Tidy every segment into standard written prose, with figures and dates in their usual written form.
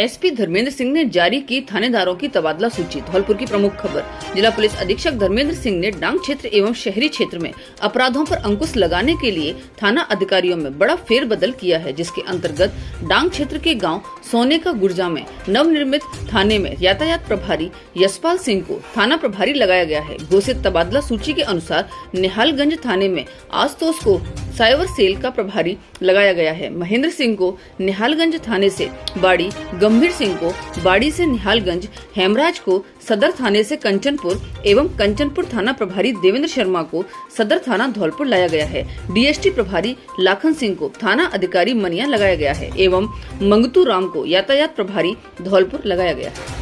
SP Dharmendra Singh ने जारी की थानेदारों की तबादला सूची। धौलपुर की प्रमुख खबर। जिला पुलिस अधीक्षक धर्मेंद्र सिंह ने डांग क्षेत्र एवं शहरी क्षेत्र में अपराधों पर अंकुश लगाने के लिए थाना अधिकारियों में बड़ा फेरबदल किया है, जिसके अंतर्गत डांग क्षेत्र के गांव सोने का गुर्जा में नवनिर्मित थाने में यातायात प्रभारी यशपाल सिंह को थाना प्रभारी लगाया गया है। घोषित तबादला सूची के अनुसार निहालगंज थाने में आशुतोष को साइबर सेल का प्रभारी लगाया गया है। महेंद्र सिंह को निहालगंज थाने से बाड़ी, गंभीर सिंह को बाड़ी से निहालगंज, हेमराज को सदर थाने से कंचनपुर एवं कंचनपुर थाना प्रभारी देवेंद्र शर्मा को सदर थाना धौलपुर लाया गया है। डीएसटी प्रभारी लाखन सिंह को थाना अधिकारी मनिया लगाया गया है एवं मंगतू राम को यातायात प्रभारी धौलपुर लगाया गया है।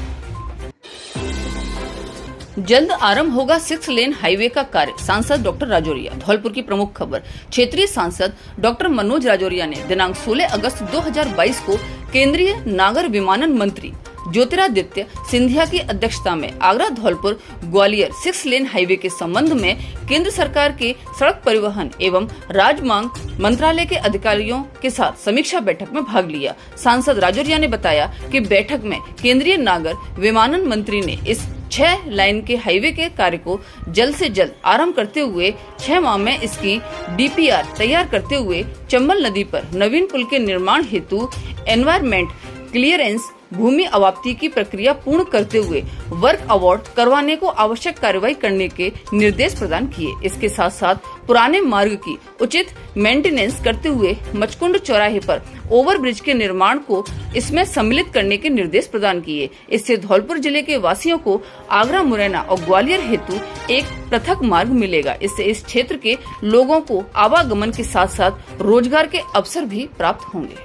जल्द आरंभ होगा 6 लेन हाईवे का कार्य। सांसद डॉक्टर राजौरिया। धौलपुर की प्रमुख खबर। क्षेत्रीय सांसद डॉक्टर मनोज राजौरिया ने दिनांक 16 अगस्त 2022 को केंद्रीय नागर विमानन मंत्री ज्योतिरादित्य सिंधिया की अध्यक्षता में आगरा धौलपुर ग्वालियर 6 लेन हाईवे के संबंध में केंद्र सरकार के सड़क परिवहन एवं राजमार्ग मंत्रालय के अधिकारियों के साथ समीक्षा बैठक में भाग लिया। सांसद राजौरिया ने बताया कि बैठक में केंद्रीय नागर विमानन मंत्री ने इस 6 लाइन के हाईवे के कार्य को जल्द से जल्द आरंभ करते हुए 6 माह में इसकी डीपीआर तैयार करते हुए चंबल नदी पर नवीन पुल के निर्माण हेतु एनवायरमेंट क्लियरेंस भूमि अवाप्ति की प्रक्रिया पूर्ण करते हुए वर्क अवार्ड करवाने को आवश्यक कार्रवाई करने के निर्देश प्रदान किए। इसके साथ साथ पुराने मार्ग की उचित मेंटेनेंस करते हुए मचकुंड चौराहे पर ओवरब्रिज के निर्माण को इसमें सम्मिलित करने के निर्देश प्रदान किए। इससे धौलपुर जिले के वासियों को आगरा, मुरैना और ग्वालियर हेतु एक पृथक मार्ग मिलेगा। इससे इस क्षेत्र के लोगों को आवागमन के साथ साथ रोजगार के अवसर भी प्राप्त होंगे।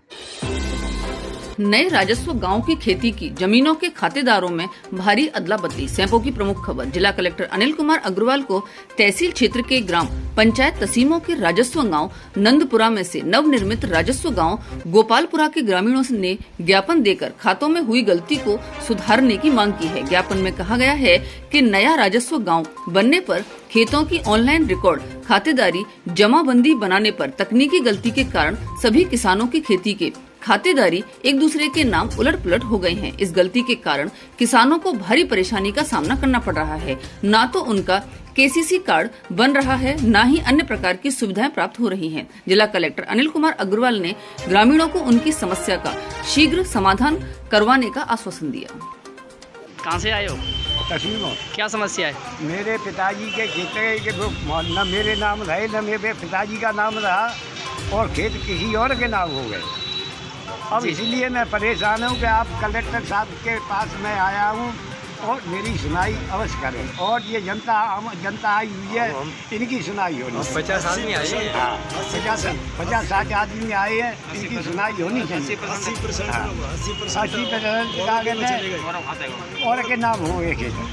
नए राजस्व गांव की खेती की जमीनों के खातेदारों में भारी अदला बदली। सैंपो की प्रमुख खबर। जिला कलेक्टर अनिल कुमार अग्रवाल को तहसील क्षेत्र के ग्राम पंचायत तसीमों के राजस्व गांव नंदपुरा में से नवनिर्मित राजस्व गांव गोपालपुरा के ग्रामीणों ने ज्ञापन देकर खातों में हुई गलती को सुधारने की मांग की है। ज्ञापन में कहा गया है कि नया राजस्व गांव बनने पर खेतों की ऑनलाइन रिकॉर्ड खातेदारी जमाबंदी बनाने पर तकनीकी गलती के कारण सभी किसानों की खेती के खातेदारी एक दूसरे के नाम उलट पुलट हो गए हैं। इस गलती के कारण किसानों को भारी परेशानी का सामना करना पड़ रहा है। न तो उनका केसीसी कार्ड बन रहा है, न ही अन्य प्रकार की सुविधाएं प्राप्त हो रही हैं। जिला कलेक्टर अनिल कुमार अग्रवाल ने ग्रामीणों को उनकी समस्या का शीघ्र समाधान करवाने का आश्वासन दिया। कहाँ से आए हो? तस्वीरों। क्या समस्या है? मेरे पिताजी के खेत के न मेरे नाम रहे, न मेरे पिताजी का नाम रहा और खेत किसी और के नाम हो गए। अब इसलिए मैं परेशान हूँ कि आप कलेक्टर साहब के पास मैं आया हूँ और मेरी सुनाई अवश्य करें। और ये जनता आई हुई है, इनकी सुनाई होनी। 50 आदमी आए हैं। हाँ, 50-60 आदमी आए हैं, इनकी सुनाई होनी चाहिए। 80% और के नाम हो गए खेत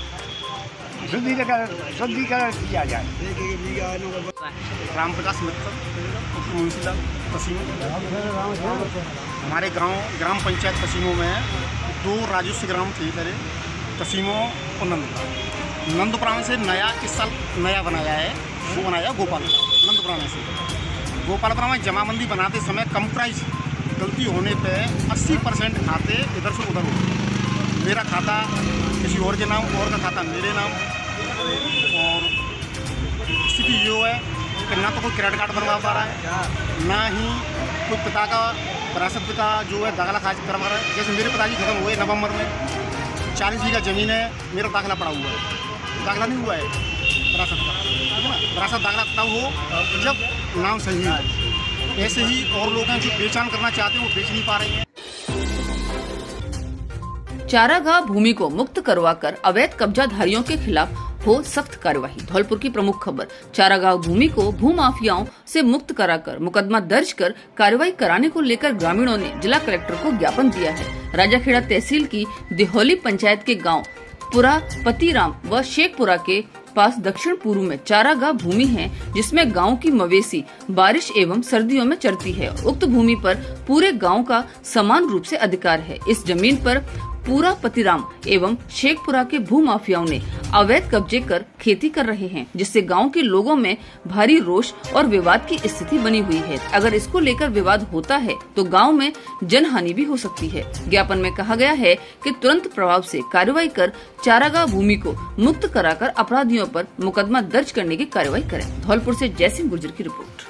शुद्धिकरण किया जाए। राम प्रकाश मित्र तसीमों। हमारे गांव ग्राम पंचायत तसीमों में 2 राजस्व ग्राम थे इधर तसीमों और नंदपुरा। नंदपुरा में से नया इस साल नया बनाया है, वो बनाया गोपालपुरा। नंदपुरा में से गोपालपुरा में जमाबंदी बनाते समय कंप्राइज गलती होने पे 80% खाते इधर से उधर हो। मेरा खाता किसी और के नाम, और का खाता मेरे नाम। और स्थिति ये है कि ना तो कोई क्रेडिट कार्ड बनवा पा रहा है, ना ही कोई पिता का विरासत पिता जो है दाखिला खारिज करवा रहा है। जैसे मेरे पिताजी खत्म हुए नवंबर में, 40 बीघा जमीन है, मेरा दाखिला पड़ा हुआ है, दाखिला नहीं हुआ है विरासत का, ठीक है ना। विरासत दाखिला तब हो जब नाम सही हो। ऐसे ही और लोग हैं जो पहचान करना चाहते हैं, वो बेच नहीं पा रहे हैं। चारागाह भूमि को मुक्त करवाकर अवैध कब्जाधारियों के खिलाफ हो सख्त कार्यवाही। धौलपुर की प्रमुख खबर। चारागाह भूमि को भूमाफियाओं से मुक्त कराकर मुकदमा दर्ज कर कार्रवाई कराने को लेकर ग्रामीणों ने जिला कलेक्टर को ज्ञापन दिया है। राजाखेड़ा तहसील की दिहोली पंचायत के गांव पुरा पतिराम व शेखपुरा के पास दक्षिण पूर्व में चारागाह भूमि है, जिसमें गांव की मवेशी बारिश एवं सर्दियों में चरती है। उक्त भूमि पर पूरे गांव का समान रूप से अधिकार है। इस जमीन पर पूरा पतिराम एवं शेखपुरा के भू माफियाओं ने अवैध कब्जे कर खेती कर रहे हैं, जिससे गांव के लोगों में भारी रोष और विवाद की स्थिति बनी हुई है। अगर इसको लेकर विवाद होता है तो गांव में जनहानि भी हो सकती है। ज्ञापन में कहा गया है कि तुरंत प्रभाव से कार्रवाई कर चारागाह भूमि को मुक्त कराकर अपराधियों पर मुकदमा दर्ज करने की कार्रवाई करें। धौलपुर से जयसिंह गुर्जर की रिपोर्ट।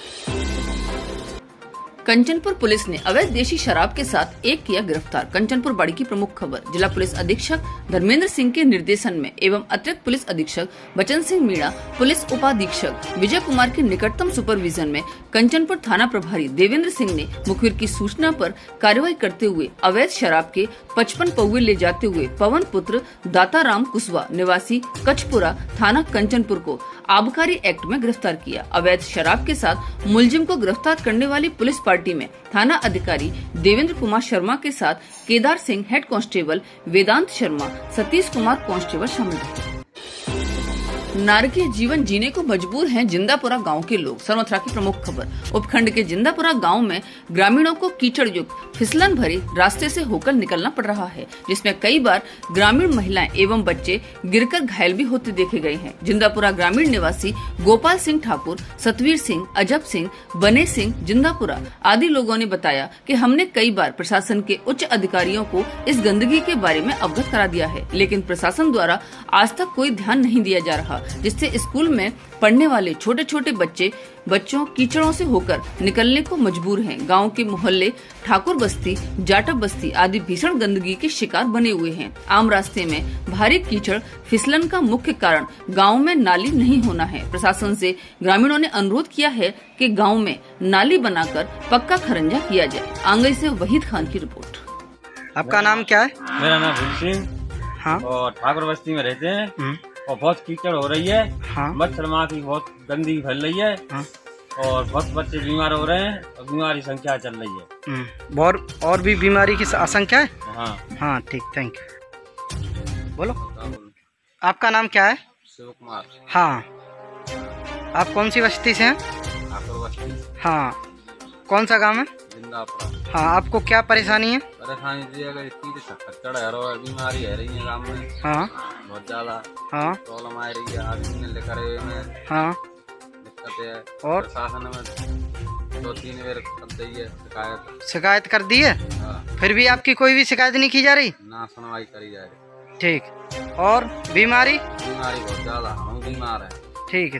कंचनपुर पुलिस ने अवैध देशी शराब के साथ एक किया गिरफ्तार। कंचनपुर बाड़ी की प्रमुख खबर। जिला पुलिस अधीक्षक धर्मेंद्र सिंह के निर्देशन में एवं अतिरिक्त पुलिस अधीक्षक बचन सिंह मीणा, पुलिस उपाधीक्षक विजय कुमार के निकटतम सुपरविजन में कंचनपुर थाना प्रभारी देवेंद्र सिंह ने मुखबिर की सूचना पर कार्रवाई करते हुए अवैध शराब के 55 पौवे ले जाते हुए पवन पुत्र दाताराम कुशवा निवासी कचपुरा थाना कंचनपुर को आबकारी एक्ट में गिरफ्तार किया। अवैध शराब के साथ मुलजिम को गिरफ्तार करने वाली पुलिस पार्टी में थाना अधिकारी देवेंद्र कुमार शर्मा के साथ Kedar Singh head constable, Vedant Sharma, Satish Kumar constable शामिल थे। नारकीय जीवन जीने को मजबूर हैं जिंदापुरा गांव के लोग। सर्वथरा की प्रमुख खबर। उपखंड के जिंदापुरा गांव में ग्रामीणों को कीचड़ युक्त फिसलन भरे रास्ते से होकर निकलना पड़ रहा है, जिसमें कई बार ग्रामीण महिलाएं एवं बच्चे गिरकर घायल भी होते देखे गए हैं। जिंदापुरा ग्रामीण निवासी गोपाल सिंह ठाकुर, सतवीर सिंह, अजब सिंह, बने सिंह, जिंदापुरा आदि लोगों ने बताया कि हमने कई बार प्रशासन के उच्च अधिकारियों को इस गंदगी के बारे में अवगत करा दिया है, लेकिन प्रशासन द्वारा आज तक कोई ध्यान नहीं दिया जा रहा, जिससे स्कूल में पढ़ने वाले छोटे छोटे बच्चों कीचड़ों से होकर निकलने को मजबूर हैं। गांव के मोहल्ले ठाकुर बस्ती, जाटव बस्ती आदि भीषण गंदगी के शिकार बने हुए हैं। आम रास्ते में भारी कीचड़ फिसलन का मुख्य कारण गांव में नाली नहीं होना है। प्रशासन से ग्रामीणों ने अनुरोध किया है कि गांव में नाली बनाकर पक्का खरंजा किया जाए। आंगई से वहीद खान की रिपोर्ट। आपका नाम क्या है? मेरा नाम भूल सिंह। हाँ। और ठाकुर बस्ती में रहते हैं और बहुत कीचड़ हो रही है। हाँ। मच्छर माँ की बहुत गंदगी फैल रही है। हाँ। और बहुत बच्चे बीमार हो रहे हैं और बीमारी संख्या चल रही है। और भी बीमारी की आशंका है। हाँ हाँ ठीक, थैंक यू। बोलो, आपका नाम क्या है? शिव कुमार। हाँ, आप कौन सी बस्ती से हैं? ठाकुर बस्ती। हाँ, कौन सा गांव है? जिंदापुरा। हाँ, आपको क्या परेशानी है? परेशानी बीमारी है रही है गाँव में। हाँ बहुत ज्यादा। हाँ प्रॉब्लम आ रही है, आदमी लेकर हाँ दिक्कत है। और प्रशासन में 2-3 बार शिकायत कर दी है। हाँ। फिर भी आपकी कोई भी शिकायत नहीं की जा रही? ना सुनवाई करी जा रही। ठीक। और बीमारी बहुत ज्यादा, हम बीमार है। ठीक है।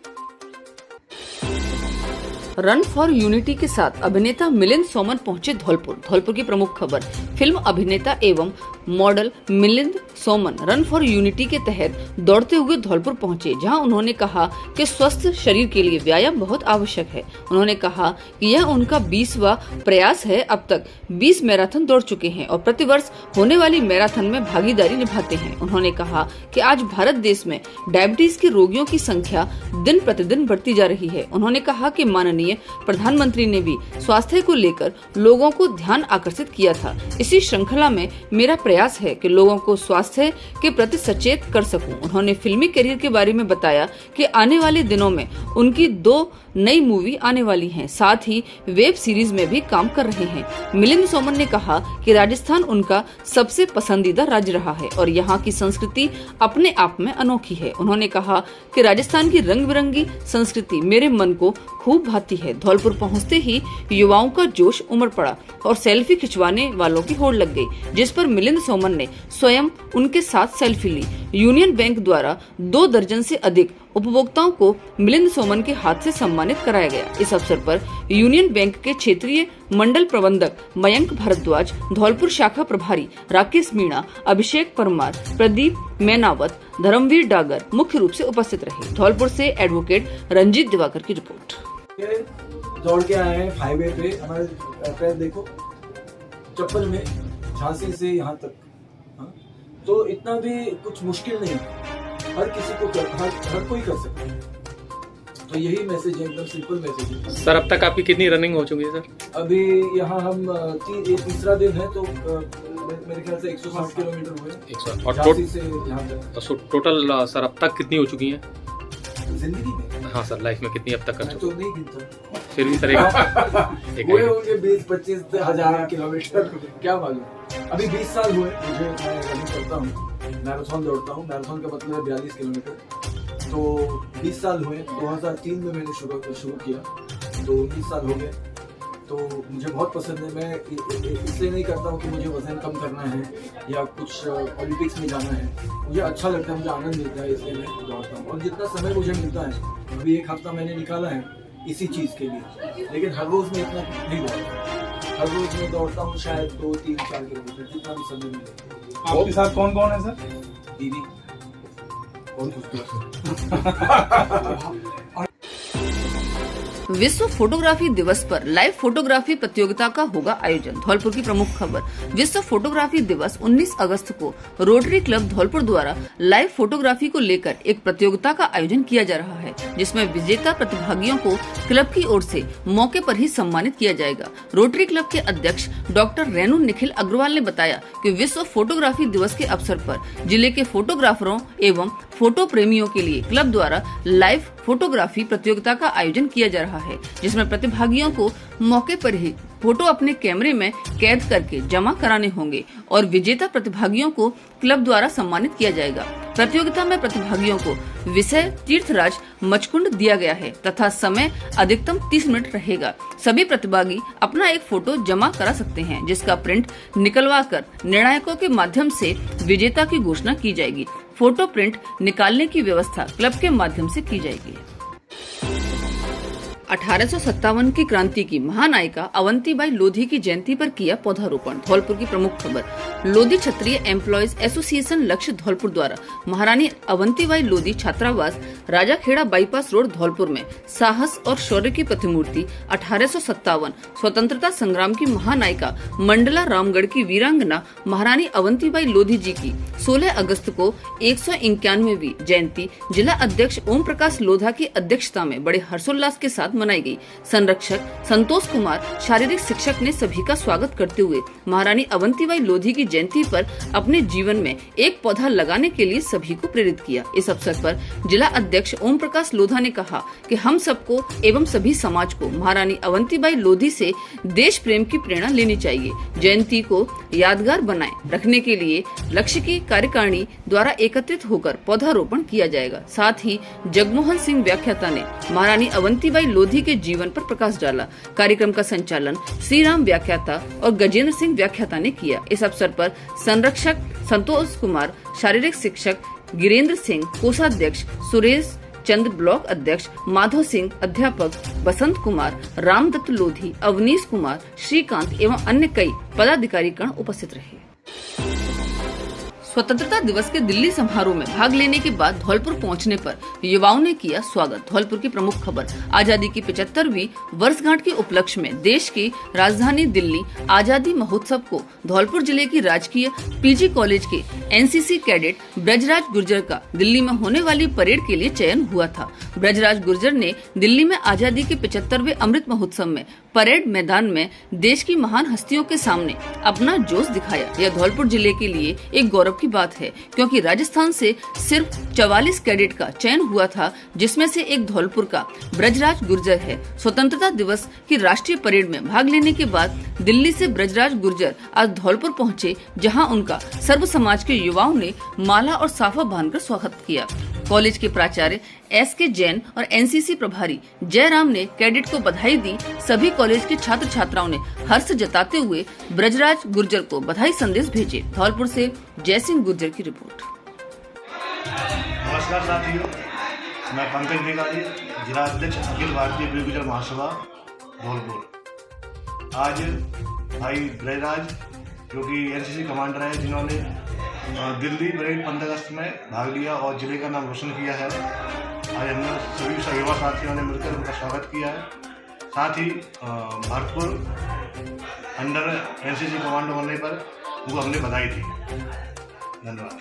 रन फॉर यूनिटी के साथ अभिनेता मिलिंद सोमन पहुंचे धौलपुर। धौलपुर की प्रमुख खबर। फिल्म अभिनेता एवं model Milind Soman run for unity के तहत दौड़ते हुए धौलपुर पहुंचे, जहां उन्होंने कहा कि स्वस्थ शरीर के लिए व्यायाम बहुत आवश्यक है। उन्होंने कहा कि यह उनका 20वां प्रयास है। अब तक 20 मैराथन दौड़ चुके हैं और प्रतिवर्ष होने वाली मैराथन में भागीदारी निभाते हैं। उन्होंने कहा कि आज भारत देश में डायबिटीज के रोगियों की संख्या दिन प्रतिदिन बढ़ती जा रही है। उन्होंने कहा कि माननीय प्रधानमंत्री ने भी स्वास्थ्य को लेकर लोगों को ध्यान आकर्षित किया था। इसी श्रृंखला में मेरा प्रयास है कि लोगों को स्वास्थ्य के प्रति सचेत कर सकूं। उन्होंने फिल्मी करियर के बारे में बताया कि आने वाले दिनों में उनकी 2 नई मूवी आने वाली हैं, साथ ही वेब सीरीज में भी काम कर रहे हैं। मिलिंद सोमन ने कहा कि राजस्थान उनका सबसे पसंदीदा राज्य रहा है और यहाँ की संस्कृति अपने आप में अनोखी है। उन्होंने कहा कि राजस्थान की रंग बिरंगी संस्कृति मेरे मन को खूब भाती है। धौलपुर पहुँचते ही युवाओं का जोश उमड़ पड़ा और सेल्फी खिंचवाने वालों की होड़ लग गई, जिस पर मिलिंद सोमन ने स्वयं उनके साथ सेल्फी ली। यूनियन बैंक द्वारा 2 दर्जन से अधिक उपभोक्ताओं को मिलिंद सोमन के हाथ से सम्मानित कराया गया। इस अवसर पर यूनियन बैंक के क्षेत्रीय मंडल प्रबंधक मयंक भारद्वाज, धौलपुर शाखा प्रभारी राकेश मीणा, अभिषेक परमार, प्रदीप मैनावत, धर्मवीर डागर मुख्य रूप से उपस्थित रहे। धौलपुर से एडवोकेट रंजीत दिवाकर की रिपोर्ट। दौड़ के आए हैं हाईवे पे, हमारे पैर देखो चप्पल में, झांसी से यहाँ तक। हाँ? तो इतना भी कुछ मुश्किल नहीं, हर किसी को हर कोई कर सकता है। तो यही मैसेज है, एकदम सिंपल मैसेज है। सर, अब तक आपकी कितनी रनिंग हो चुकी है सर? अभी यहाँ हम तीसरा दिन है, तो मेरे ख्याल से 160 किलोमीटर हुए और झांसी से यहाँ तक। तो टोटल सर अब तक कितनी हो चुकी है जिंदगी में? हाँ सर, लाइफ में कितनी अब तक कर चुके? तो नहीं गिनता। फिर भी सर हुए होंगे 20-25 हजार किलोमीटर, क्या मालूम। अभी 20 साल हुए मुझे, मैं रनिंग करता हूँ, मैराथन दौड़ता हूँ। मैराथन का मतलब है 42 किलोमीटर। तो 20 साल हुए। 2003 में मैंने शुरू किया, तो 19 साल हो गए। तो मुझे बहुत पसंद है। मैं इसलिए नहीं करता हूँ कि मुझे वजन कम करना है या कुछ ओलंपिक्स में जाना है। मुझे अच्छा लगता है, मुझे आनंद मिलता है, इसलिए मैं दौड़ता हूँ। और जितना समय मुझे मिलता है, अभी 1 हफ्ता मैंने निकाला है इसी चीज़ के लिए, लेकिन हर रोज़ में इतना नहीं दौड़ता। हर रोज़ में दौड़ता हूँ शायद 2, 3, 4 किलोमीटर, जितना भी समय मिले। आपके साथ कौन कौन है सर? दीदी विश्व फोटोग्राफी दिवस पर लाइव फोटोग्राफी प्रतियोगिता का होगा आयोजन। धौलपुर की प्रमुख खबर। विश्व फोटोग्राफी दिवस 19 अगस्त को रोटरी क्लब धौलपुर द्वारा लाइव फोटोग्राफी को लेकर एक प्रतियोगिता का आयोजन किया जा रहा है, जिसमें विजेता प्रतिभागियों को क्लब की ओर से मौके पर ही सम्मानित किया जाएगा। रोटरी क्लब के अध्यक्ष डॉक्टर रेणु निखिल अग्रवाल ने बताया कि विश्व फोटोग्राफी दिवस के अवसर पर जिले के फोटोग्राफरों एवं फोटो प्रेमियों के लिए क्लब द्वारा लाइव फोटोग्राफी प्रतियोगिता का आयोजन किया जा रहा है, जिसमें प्रतिभागियों को मौके पर ही फोटो अपने कैमरे में कैद करके जमा कराने होंगे और विजेता प्रतिभागियों को क्लब द्वारा सम्मानित किया जाएगा। प्रतियोगिता में प्रतिभागियों को विषय तीर्थराज मचकुंड दिया गया है तथा समय अधिकतम 30 मिनट रहेगा। सभी प्रतिभागी अपना एक फोटो जमा करा सकते हैं, जिसका प्रिंट निकलवा कर निर्णायकों के माध्यम से विजेता की घोषणा की जाएगी। फोटो प्रिंट निकालने की व्यवस्था क्लब के माध्यम से की जाएगी। 1857 की क्रांति की महानायिका अवंतीबाई लोधी की जयंती पर किया पौधारोपण। धौलपुर की प्रमुख खबर। लोधी क्षत्रिय एम्प्लॉयज एसोसिएशन लक्ष्य धौलपुर द्वारा महारानी अवंतीबाई लोधी छात्रावास राजाखेड़ा बाईपास रोड धौलपुर में साहस और शौर्य की प्रतिमूर्ति 1857 स्वतंत्रता संग्राम की महानायिका मंडला रामगढ़ की वीरांगना महारानी अवंतीबाई लोधी जी की 16 अगस्त को 191वीं जयंती जिला अध्यक्ष ओम प्रकाश लोधा की अध्यक्षता में बड़े हर्षोल्लास के साथ मनाई गई। संरक्षक संतोष कुमार शारीरिक शिक्षक ने सभी का स्वागत करते हुए महारानी अवंतीबाई लोधी की जयंती पर अपने जीवन में एक पौधा लगाने के लिए सभी को प्रेरित किया। इस अवसर पर जिला अध्यक्ष ओम प्रकाश लोधा ने कहा कि हम सबको एवं सभी समाज को महारानी अवंतीबाई लोधी से देश प्रेम की प्रेरणा लेनी चाहिए। जयंती को यादगार बनाए रखने के लिए लक्ष्य की कार्यकारिणी द्वारा एकत्रित होकर पौधारोपण किया जाएगा। साथ ही जगमोहन सिंह व्याख्याता ने महारानी अवंतीबाई लोधी के जीवन पर प्रकाश डाला। कार्यक्रम का संचालन श्री राम व्याख्याता और गजेंद्र सिंह व्याख्याता ने किया। इस अवसर पर संरक्षक संतोष कुमार, शारीरिक शिक्षक गिरेंद्र सिंह, कोषाध्यक्ष सुरेश चंद्र, ब्लॉक अध्यक्ष माधव सिंह, अध्यापक बसंत कुमार, रामदत्त लोधी, अवनीश कुमार, श्रीकांत एवं अन्य कई पदाधिकारी गण उपस्थित रहे। स्वतंत्रता दिवस के दिल्ली समारोह में भाग लेने के बाद धौलपुर पहुंचने पर युवाओं ने किया स्वागत। धौलपुर की प्रमुख खबर। आजादी की 75वीं वर्षगांठ के उपलक्ष्य में देश की राजधानी दिल्ली आजादी महोत्सव को धौलपुर जिले की राजकीय पीजी कॉलेज के एनसीसी कैडेट ब्रजराज गुर्जर का दिल्ली में होने वाली परेड के लिए चयन हुआ था। ब्रजराज गुर्जर ने दिल्ली में आजादी के 75वें अमृत महोत्सव में परेड मैदान में देश की महान हस्तियों के सामने अपना जोश दिखाया। यह धौलपुर जिले के लिए एक गौरव की बात है, क्योंकि राजस्थान से सिर्फ 44 कैडेट का चयन हुआ था, जिसमें से एक धौलपुर का ब्रजराज गुर्जर है। स्वतंत्रता दिवस की राष्ट्रीय परेड में भाग लेने के बाद दिल्ली से ब्रजराज गुर्जर आज धौलपुर पहुंचे, जहां उनका सर्व समाज के युवाओं ने माला और साफा बांधकर स्वागत किया। कॉलेज के प्राचार्य एसके जैन और एनसीसी प्रभारी जयराम ने कैडेट को बधाई दी। सभी कॉलेज के छात्र छात्राओं ने हर्ष जताते हुए ब्रजराज गुर्जर को बधाई संदेश भेजे। धौलपुर से जय सिंह गुर्जर की रिपोर्ट। नमस्कार साथियों, मैं पंकज बेगारी, जिला अध्यक्ष अखिल भारतीय वीर गुर्जर महासभा धौलपुर। आज भाई ब्रजराज जो कि एनसीसी कमांडर है, जिन्होंने दिल्ली परेड 15 अगस्त में भाग लिया और जिले का नाम रोशन किया है। आज हमने सभी युवा साथियों ने मिलकर उनका स्वागत किया है। साथ ही भरतपुर अंडर एनसीसी कमांडो होने पर वो हमने बधाई दी। धन्यवाद।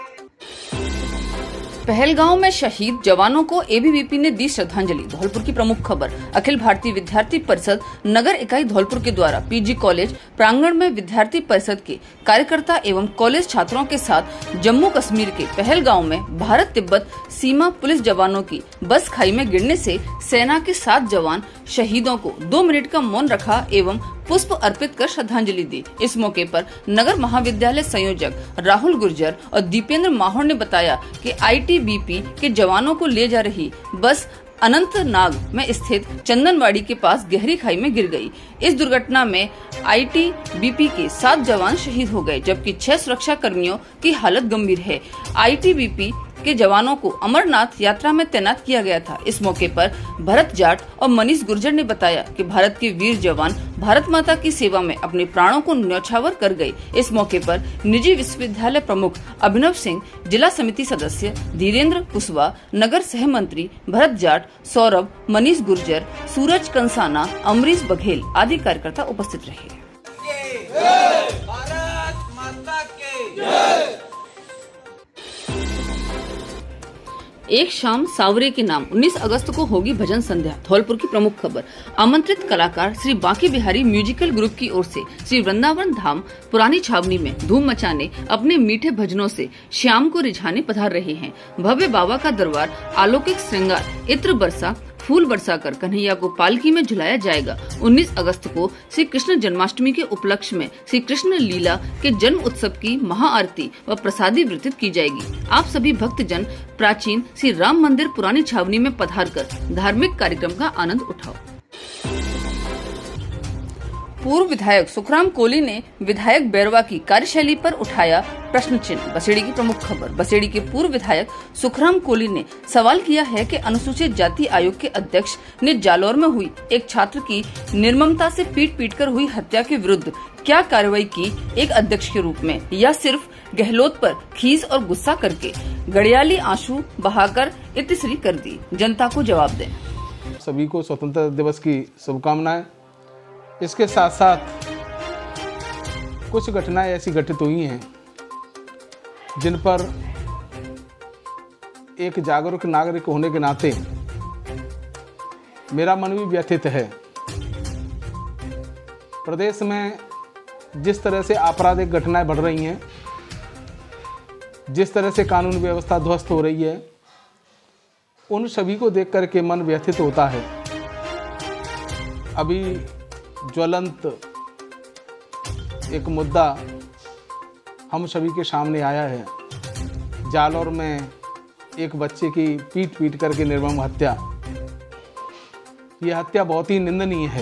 पहलगांव में शहीद जवानों को एबीवीपी ने दी श्रद्धांजलि। धौलपुर की प्रमुख खबर। अखिल भारतीय विद्यार्थी परिषद नगर इकाई धौलपुर के द्वारा पीजी कॉलेज प्रांगण में विद्यार्थी परिषद के कार्यकर्ता एवं कॉलेज छात्रों के साथ जम्मू कश्मीर के पहलगांव में भारत तिब्बत सीमा पुलिस जवानों की बस खाई में गिरने से सेना के 7 जवान शहीदों को 2 मिनट का मौन रखा एवं पुष्प अर्पित कर श्रद्धांजलि दी। इस मौके पर नगर महाविद्यालय संयोजक राहुल गुर्जर और दीपेंद्र माहौर ने बताया कि ITBP के जवानों को ले जा रही बस अनंतनाग में स्थित चंदनवाड़ी के पास गहरी खाई में गिर गई। इस दुर्घटना में ITBP के 7 जवान शहीद हो गए, जबकि 6 सुरक्षा कर्मियों की हालत गंभीर है। ITBP के जवानों को अमरनाथ यात्रा में तैनात किया गया था। इस मौके पर भरत जाट और मनीष गुर्जर ने बताया कि भारत के वीर जवान भारत माता की सेवा में अपने प्राणों को न्यौछावर कर गए। इस मौके पर निजी विश्वविद्यालय प्रमुख अभिनव सिंह, जिला समिति सदस्य धीरेन्द्र कुशवाहा, नगर सह मंत्री भरत जाट, सौरभ, मनीष गुर्जर, सूरज कंसाना, अमरीश बघेल आदि कार्यकर्ता उपस्थित रहे। एक शाम सावरे के नाम 19 अगस्त को होगी भजन संध्या। धौलपुर की प्रमुख खबर। आमंत्रित कलाकार श्री बांके बिहारी म्यूजिकल ग्रुप की ओर से श्री वृंदावन धाम पुरानी छावनी में धूम मचाने अपने मीठे भजनों से श्याम को रिझाने पधार रहे हैं। भव्य बाबा का दरबार अलौकिक श्रृंगार, इत्र बरसा, फूल बरसाकर कन्हैया को पालकी में झुलाया जाएगा। 19 अगस्त को श्री कृष्ण जन्माष्टमी के उपलक्ष्य में श्री कृष्ण लीला के जन्म उत्सव की महाआरती व प्रसादी वितरित की जाएगी। आप सभी भक्तजन प्राचीन श्री राम मंदिर पुरानी छावनी में पधार कर धार्मिक कार्यक्रम का आनंद उठाओ। पूर्व विधायक सुखराम कोली ने विधायक बैरवा की कार्यशैली पर उठाया प्रश्न चिन्ह। बसेड़ी की प्रमुख खबर। बसेड़ी के पूर्व विधायक सुखराम कोली ने सवाल किया है कि अनुसूचित जाति आयोग के अध्यक्ष ने जालौर में हुई एक छात्र की निर्ममता से पीट कर हुई हत्या के विरुद्ध क्या कार्रवाई की एक अध्यक्ष के रूप में, या सिर्फ गहलोत पर खीस और गुस्सा करके गड़ियाली आंसू बहाकर इतिश्री कर दी। जनता को जवाब दें। सभी को स्वतंत्रता दिवस की शुभकामनाएं। इसके साथ साथ कुछ घटनाएं ऐसी घटित हुई हैं जिन पर एक जागरूक नागरिक होने के नाते मेरा मन भी व्यथित है। प्रदेश में जिस तरह से आपराधिक घटनाएं बढ़ रही हैं, जिस तरह से कानून व्यवस्था ध्वस्त हो रही है, उन सभी को देख करके मन व्यथित होता है। अभी ज्वलंत एक मुद्दा हम सभी के सामने आया है। जालौर में एक बच्चे की पीट करके निर्मम हत्या। यह हत्या बहुत ही निंदनीय है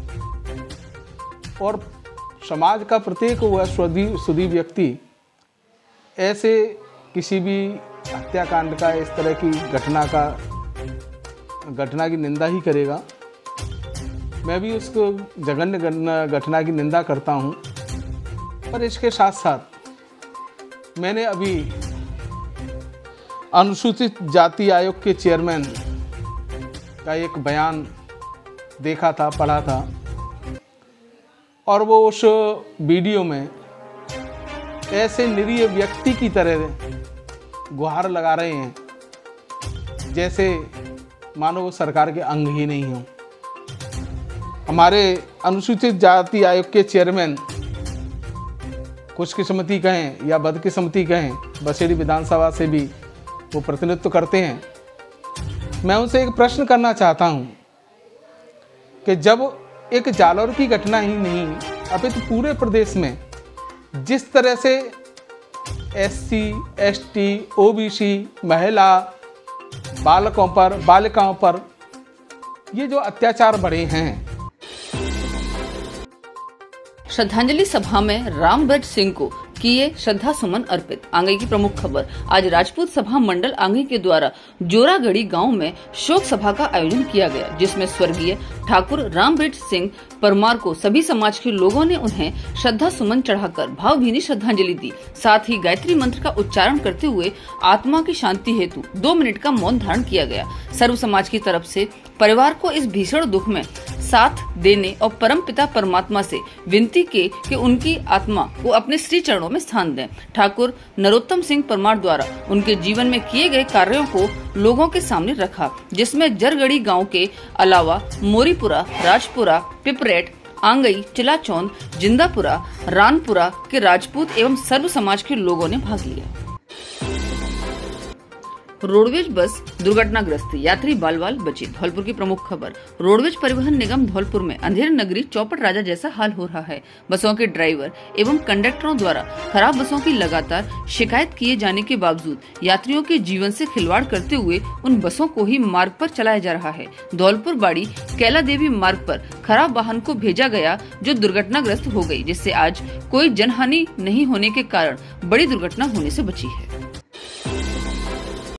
और समाज का प्रत्येक वह सुधी व्यक्ति ऐसे किसी भी हत्याकांड का, इस तरह की घटना की निंदा ही करेगा। मैं भी उसको जघन्य घटना की निंदा करता हूं, पर इसके साथ साथ मैंने अभी अनुसूचित जाति आयोग के चेयरमैन का एक बयान देखा था, पढ़ा था, और वो उस वीडियो में ऐसे निरीह व्यक्ति की तरह गुहार लगा रहे हैं जैसे मानो वो सरकार के अंग ही नहीं हो। हमारे अनुसूचित जाति आयोग के चेयरमैन खुशकिस्मती कहें या बदकिस्मती कहें, बसेड़ी विधानसभा से भी वो प्रतिनिधित्व करते हैं। मैं उनसे एक प्रश्न करना चाहता हूं कि जब एक जालौर की घटना ही नहीं अपितु पूरे प्रदेश में जिस तरह से SC, ST, OBC, महिला, बालिकाओं पर ये जो अत्याचार बढ़े हैं। श्रद्धांजलि सभा में रामभज सिंह को किए श्रद्धा सुमन अर्पित। आंगई की प्रमुख खबर। आज राजपूत सभा मंडल आंगई के द्वारा जोरागढ़ी गांव में शोक सभा का आयोजन किया गया, जिसमें स्वर्गीय ठाकुर रामभज सिंह परमार को सभी समाज के लोगों ने उन्हें श्रद्धा सुमन चढ़ाकर भावभीनी श्रद्धांजलि दी। साथ ही गायत्री मंत्र का उच्चारण करते हुए आत्मा की शांति हेतु 2 मिनट का मौन धारण किया गया। सर्व समाज की तरफ से परिवार को इस भीषण दुख में साथ देने और परम पिता परमात्मा से विनती की कि उनकी आत्मा को अपने श्री चरणों में स्थान दें। ठाकुर नरोत्तम सिंह परमार द्वारा उनके जीवन में किए गए कार्यों को लोगों के सामने रखा, जिसमें जरगढ़ी गांव के अलावा मोरीपुरा, राजपुरा, पिपरेट, आंगई, चिलाचौंद, जिंदापुरा, रानपुरा के राजपूत एवं सर्व समाज के लोगों ने भाग लिया। रोडवेज बस दुर्घटनाग्रस्त, यात्री बाल बचे। धौलपुर की प्रमुख खबर। रोडवेज परिवहन निगम धौलपुर में अंधेर नगरी चौपट राजा जैसा हाल हो रहा है। बसों के ड्राइवर एवं कंडक्टरों द्वारा खराब बसों की लगातार शिकायत किए जाने के बावजूद यात्रियों के जीवन से खिलवाड़ करते हुए उन बसों को ही मार्ग पर चलाया जा रहा है। धौलपुर बाड़ी कैला देवी मार्ग पर खराब वाहन को भेजा गया जो दुर्घटनाग्रस्त हो गई, जिससे आज कोई जनहानि नहीं होने के कारण बड़ी दुर्घटना होने से बची है।